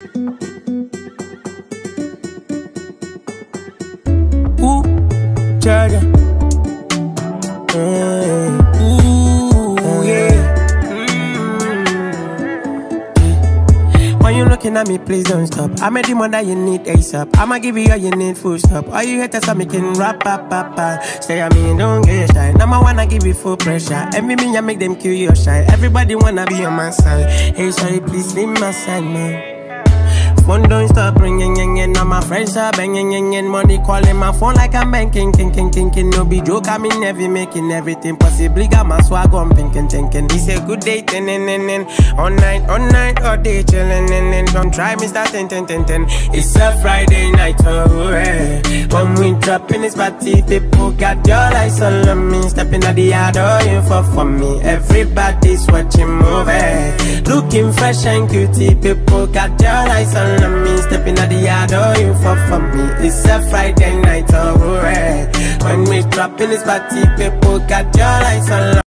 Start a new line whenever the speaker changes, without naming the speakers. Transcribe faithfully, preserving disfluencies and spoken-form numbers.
Ooh, Jaja. Mm, ooh, yeah. Mm. When you looking at me, please don't stop. I'm a demon that you need ASAP. I'ma give you all you need, full stop. All you haters are making rap, rap, rap, rap. Stay at me, don't get shy. Now I wanna give you full pressure. Every me, I make them kill your shine. Everybody wanna be on my side. Hey, sorry, please leave my side, man. Phone don't stop ringing, ring, ring. Now my friends are banging, ring, ring. Money calling my phone like I'm banking, king, king, king, king. No be joke, I'm in heavy, making everything possible. Got my swag on, pinking, thinking. It's a good day, ten, ten, ten, ten. All night, all night, all day, chillin', and then don't try me, start ten, ten, ten, ten. It's a Friday night, oh, yeah. When we drop in this party, people got your eyes all on me. Stepping at the yard, oh, you for for me. Everybody's watching movie. Looking fresh and cutie, people got your eyes on me, stepping at the yard, oh, you for for me. It's a Friday night, oh, yeah. When we drop in this party, people got your eyes on